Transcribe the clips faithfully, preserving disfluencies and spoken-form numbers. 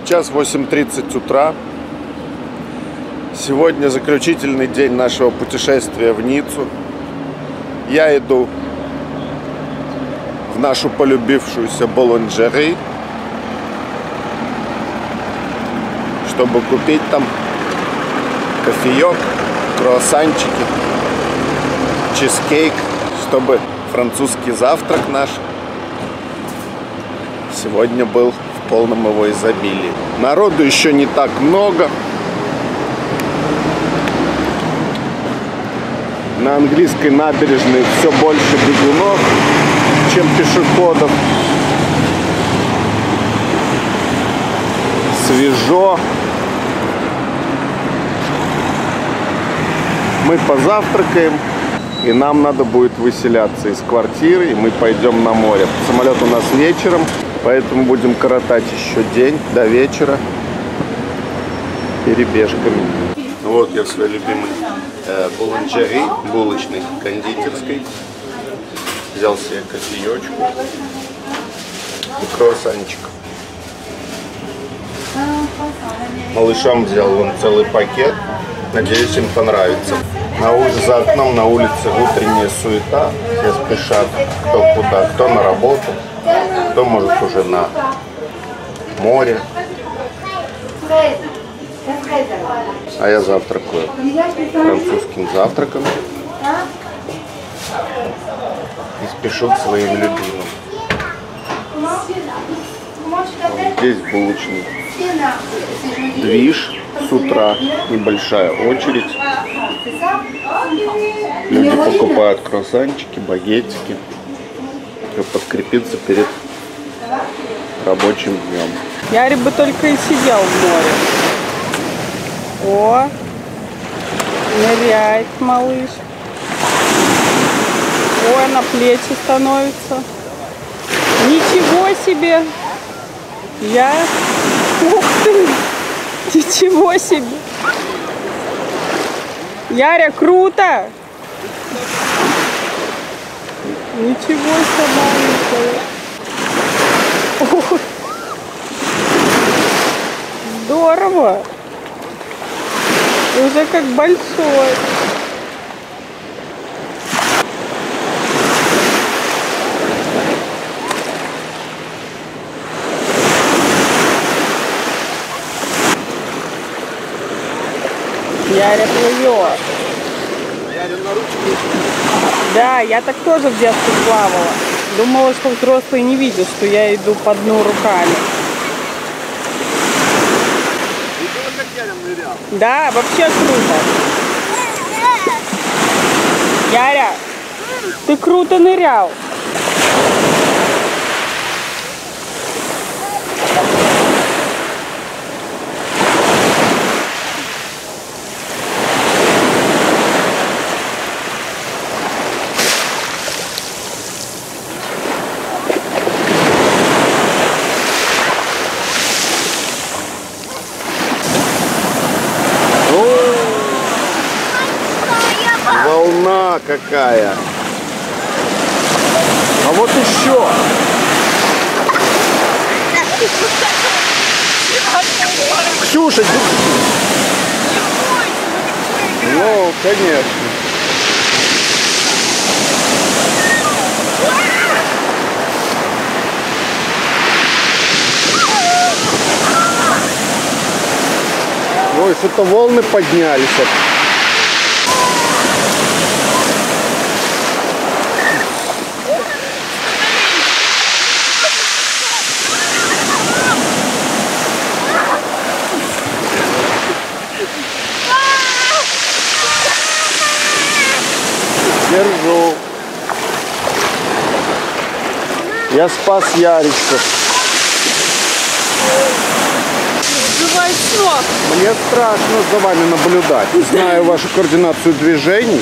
Сейчас восемь тридцать утра. Сегодня заключительный день нашего путешествия в Ниццу. Я иду в нашу полюбившуюся Буланжери, чтобы купить там кофеек, круассанчики, чизкейк, чтобы французский завтрак наш сегодня был в полном его изобилии. Народу еще не так много. На английской набережной все больше бегунов, чем пешеходов. Свежо. Мы позавтракаем, и нам надо будет выселяться из квартиры, и мы пойдем на море. Самолет у нас вечером, поэтому будем коротать еще день до вечера перебежками. Вот я в своей любимой э, Буланжери, булочной кондитерской. Взял себе кофеечку и круассанчик. Малышам взял вон целый пакет. Надеюсь, им понравится. На улице, за окном на улице утренняя суета. Все спешат кто куда, кто на работу, кто может уже на море. А я завтракаю французским завтраком и спешу к своим любимым. Вот здесь булочный движ с утра, небольшая очередь. Люди покупают круассанчики, багетики, чтобы подкрепиться перед рабочим днем. Я бы только и сидел в море. О, ныряет малыш. Ой, на плечи становится. Ничего себе! Я... Ух ты! Ничего себе! Яря, круто! Ничего себе! Ох, здорово! Уже как большой. Яря плывет. Яря на ручке. Да, я так тоже в детстве плавала. Думала, что взрослые не видят, что я иду по дну руками. Да, вообще круто. Яря, ты круто нырял. Волна какая! А вот еще! Ксюша, держи! Ну, конечно. Ой, что-то волны поднялись. Держу. Я спас Яричка. Сбивай с ног. Мне страшно за вами наблюдать. Знаю вашу координацию движений.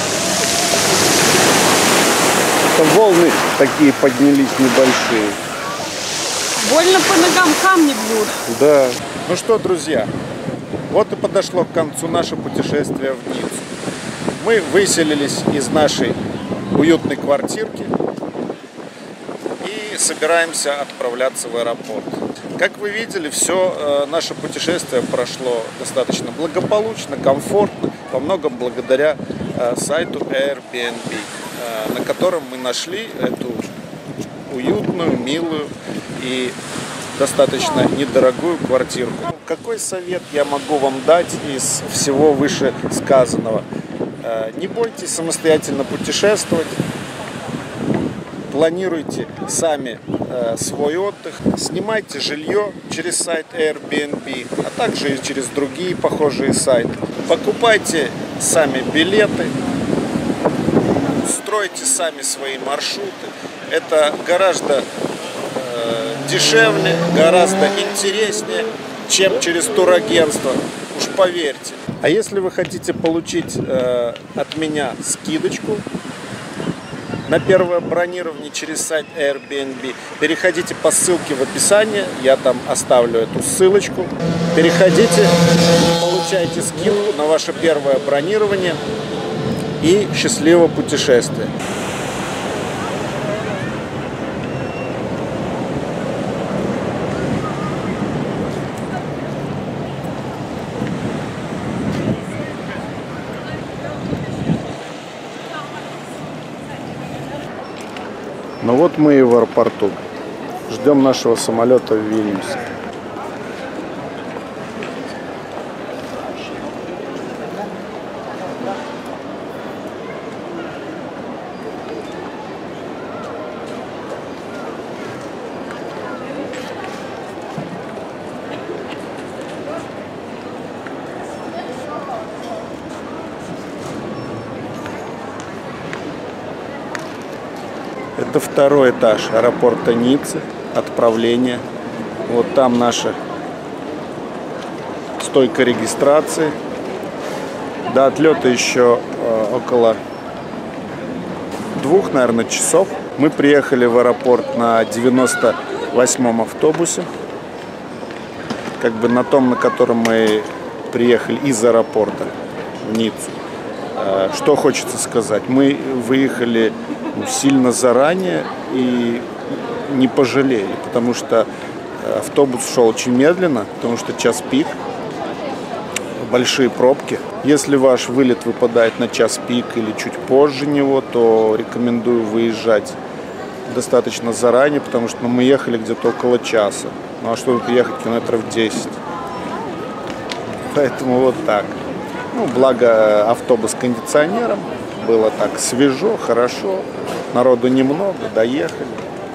Это волны такие поднялись небольшие. Больно по ногам камни бьют. Да. Ну что, друзья, вот и подошло к концу наше путешествие в Ниццу. Мы выселились из нашей уютной квартирки и собираемся отправляться в аэропорт. Как вы видели, все наше путешествие прошло достаточно благополучно, комфортно, во многом благодаря сайту Airbnb, на котором мы нашли эту уютную, милую и достаточно недорогую квартиру. Какой совет я могу вам дать из всего вышесказанного? Не бойтесь самостоятельно путешествовать, планируйте сами свой отдых, снимайте жилье через сайт Airbnb, а также и через другие похожие сайты. Покупайте сами билеты, стройте сами свои маршруты. Это гораздо э, дешевле, гораздо интереснее, чем через турагентство, уж поверьте. А если вы хотите получить э, от меня скидочку на первое бронирование через сайт Airbnb, переходите по ссылке в описании, я там оставлю эту ссылочку. Переходите, получайте скидку на ваше первое бронирование и счастливого путешествия. Ну вот мы и в аэропорту. Ждем нашего самолета в Вильнюсе. Это второй этаж аэропорта Ниццы, отправление. Вот там наша стойка регистрации. До отлета еще э, около двух, наверное, часов. Мы приехали в аэропорт на девяносто восьмом автобусе. Как бы на том, на котором мы приехали из аэропорта в Ниццу. Э, что хочется сказать. Мы выехали сильно заранее и не пожалели, потому что автобус шел очень медленно, потому что час пик, большие пробки. Если ваш вылет выпадает на час пик или чуть позже него, то рекомендую выезжать достаточно заранее, потому что ну, мы ехали где-то около часа. Ну а чтобы приехать километров десять. Поэтому вот так. Ну, благо автобус с кондиционером. Было так свежо, хорошо. Народу немного, доехали.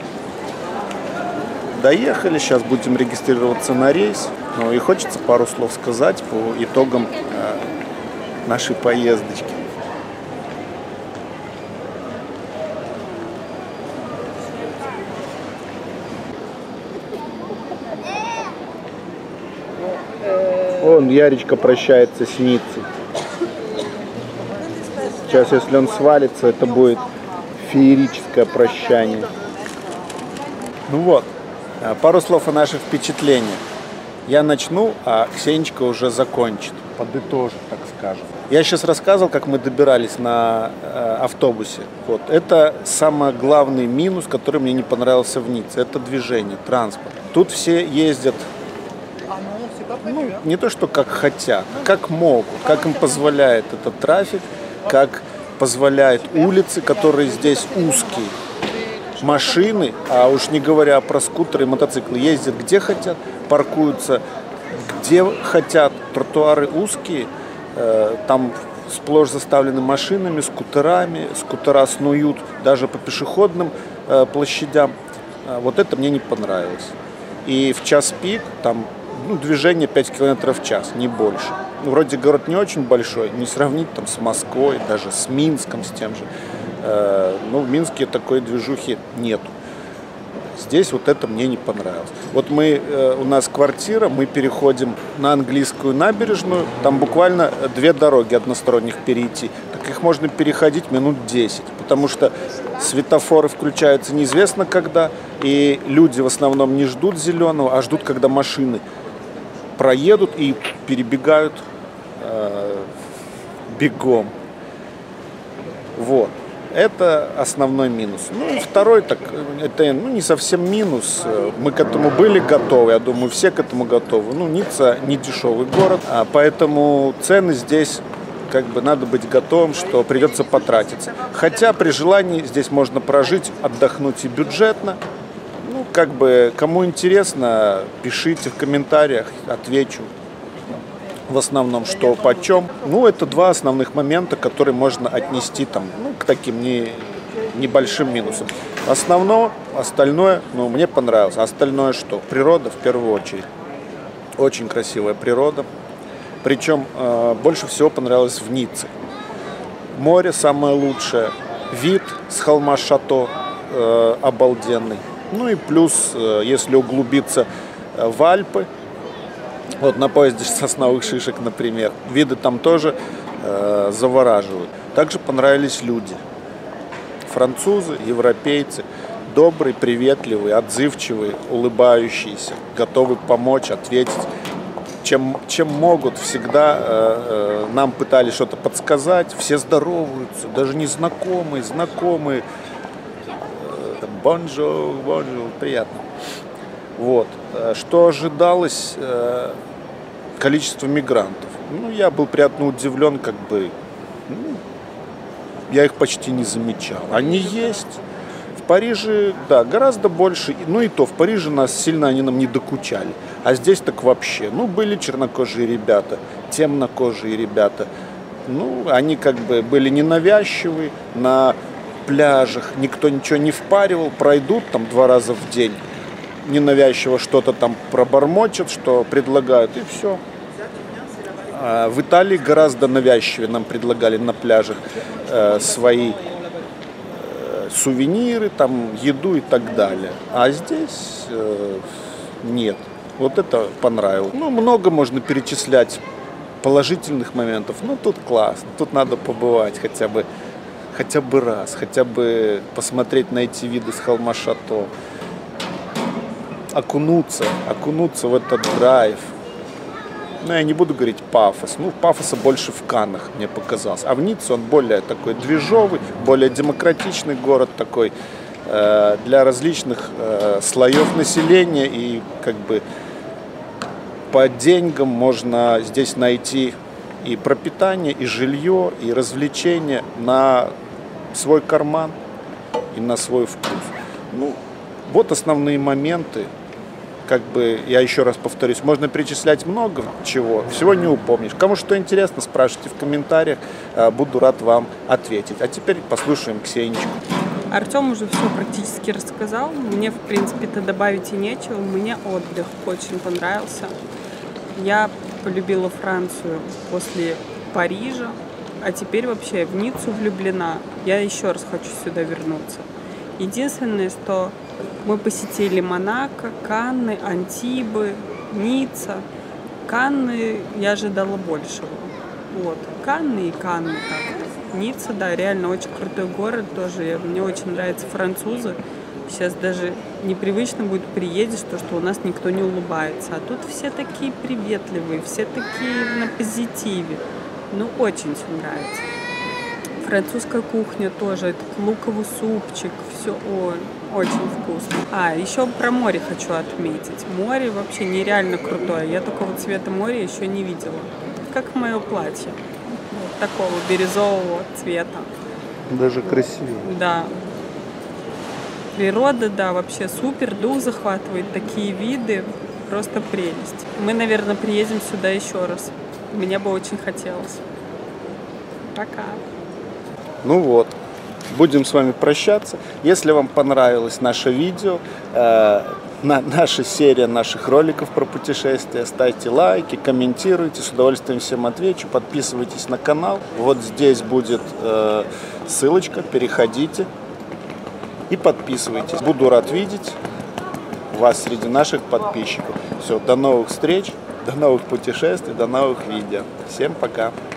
Доехали, сейчас будем регистрироваться на рейс. Ну и хочется пару слов сказать по итогам э, нашей поездочки. Вон Яричка прощается с Ниццей. Сейчас, если он свалится, это будет феерическое прощание. Ну вот, пару слов о наших впечатлениях. Я начну, а Ксенечка уже закончит, подытожит, так скажем. Я сейчас рассказывал, как мы добирались на э, автобусе. Вот. Это самый главный минус, который мне не понравился в Ницце. Это движение, транспорт. Тут все ездят, ну, не то что как хотят, как могут, как им позволяет этот трафик, как позволяют улицы, которые здесь узкие. Машины, а уж не говоря про скутеры и мотоциклы, ездят где хотят, паркуются где хотят. Тротуары узкие, э, там сплошь заставлены машинами, скутерами. Скутера снуют даже по пешеходным э, площадям. Э, вот это мне не понравилось. И в час пик там ну, движение пять километров в час, не больше. Ну, вроде город не очень большой, не сравнить там с Москвой, даже с Минском, с тем же. Э, ну, в Минске такой движухи нету. Здесь вот это мне не понравилось. Вот мы, э, у нас квартира, мы переходим на английскую набережную, там буквально две дороги односторонних перейти. Так их можно переходить минут десять, потому что светофоры включаются неизвестно когда, и люди в основном не ждут зеленого, а ждут, когда машины проедут и перебегают э, бегом. Вот. Это основной минус. Ну и второй, так, это ну, не совсем минус. Мы к этому были готовы, я думаю, все к этому готовы. Ну, Ницца не дешевый город, а поэтому цены здесь как бы надо быть готовым, что придется потратиться. Хотя при желании здесь можно прожить, отдохнуть и бюджетно. Ну, как бы, кому интересно, пишите в комментариях, отвечу. В основном, что почем. Ну, это два основных момента, которые можно отнести там, ну, к таким не, небольшим минусам. Основное, остальное, ну, мне понравилось. Остальное что? Природа в первую очередь. Очень красивая природа. Причем э, больше всего понравилось в Ницце. Море самое лучшее. Вид с холма Шато э, обалденный. Ну и плюс, э, если углубиться э, в Альпы, вот на поезде сосновых шишек, например, виды там тоже э, завораживают. Также понравились люди. Французы, европейцы, добрые, приветливые, отзывчивые, улыбающиеся, готовы помочь, ответить. Чем, чем могут, всегда э, э, нам пытались что-то подсказать. Все здороваются, даже незнакомые, знакомые. Бонжур, бонжур, приятно. Вот. Что ожидалось? Количество мигрантов. Ну, я был приятно удивлен, как бы, ну, я их почти не замечал. Они есть. В Париже, да, гораздо больше. Ну и то, в Париже нас сильно они нам не докучали. А здесь так вообще. Ну, были чернокожие ребята, темнокожие ребята. Ну, они как бы были ненавязчивые. На пляжах никто ничего не впаривал. Пройдут там два раза в день. Ненавязчиво что-то там пробормочет, что предлагают, и все. А в Италии гораздо навязчивее нам предлагали на пляжах э, свои э, сувениры, там, еду и так далее. А здесь э, нет. Вот это понравилось. Ну, много можно перечислять положительных моментов. Ну, тут классно, тут надо побывать хотя бы, хотя бы раз, хотя бы посмотреть на эти виды с холма Шато. Окунуться, окунуться в этот драйв. Ну, я не буду говорить пафос. Ну, пафоса больше в Каннах, мне показалось. А в Ницце он более такой движовый, более демократичный город такой э, для различных э, слоев населения. И как бы по деньгам можно здесь найти и пропитание, и жилье, и развлечения на свой карман и на свой вкус. Ну, вот основные моменты. Как бы, я еще раз повторюсь, можно перечислять много чего, всего не упомнишь. Кому что интересно, спрашивайте в комментариях, буду рад вам ответить. А теперь послушаем Ксенечку. Артем уже все практически рассказал, мне в принципе-то добавить и нечего, мне отдых очень понравился. Я полюбила Францию после Парижа, а теперь вообще в Ниццу влюблена. Я еще раз хочу сюда вернуться. Единственное, что мы посетили Монако, Канны, Антибы, Ницца. Канны я ожидала большего. Вот. Канны и Канны так-то. Ницца, да, реально очень крутой город тоже. Мне очень нравятся французы. Сейчас даже непривычно будет приедешь, то, что у нас никто не улыбается. А тут все такие приветливые, все такие на позитиве. Ну, очень все нравится. Французская кухня тоже, этот луковый супчик, все ой, очень вкусно. А, еще про море хочу отметить. Море вообще нереально крутое. Я такого цвета моря еще не видела. Как мое платье. Вот такого бирюзового цвета. Даже красивее. Да. Природа, да, вообще супер. Дух захватывает. Такие виды. Просто прелесть. Мы, наверное, приедем сюда еще раз. Мне бы очень хотелось. Пока. Ну вот, будем с вами прощаться. Если вам понравилось наше видео, э, на, наша серия наших роликов про путешествия, ставьте лайки, комментируйте, с удовольствием всем отвечу, подписывайтесь на канал. Вот здесь будет э, ссылочка, переходите и подписывайтесь. Буду рад видеть вас среди наших подписчиков. Все, до новых встреч, до новых путешествий, до новых видео. Всем пока!